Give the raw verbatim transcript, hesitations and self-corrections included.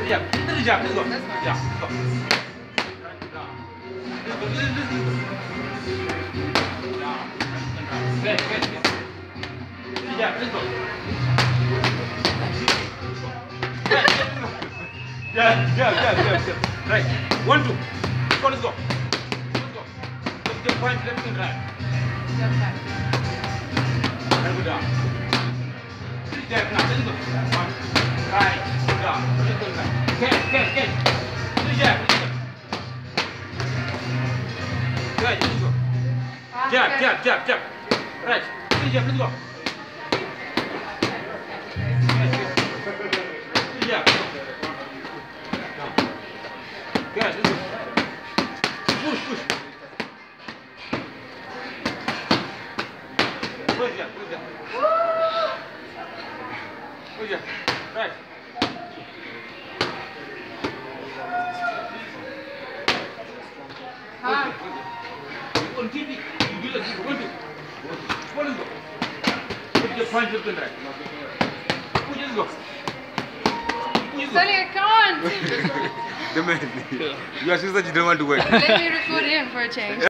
jab. This is jab. Let's go. Yeah. Go. This is this is. Yeah. Good. Good. This is jab. Let's go. Yeah, yeah, yeah, yeah, yeah. Right. One, two. Go, let's go. Let's go. Let's get point left and right. And go down. This is jab now. Let's go. One. Right. Down. Let's go right. Catch, catch, catch. This is jab. Let's go. Right. Let's go. Jab, jab, jab, jab. Right. This is jab. Let's go. Yeah. Guys, let's go. Push, push. Push yeah, push yeah. Push yeah. Right. Huh? On T V, you do this. One, two. One, let's go. Put your punch up and right. Push, let's go. Stanley, I can't. The man. Your sister didn't want to work. Let me record him for a change.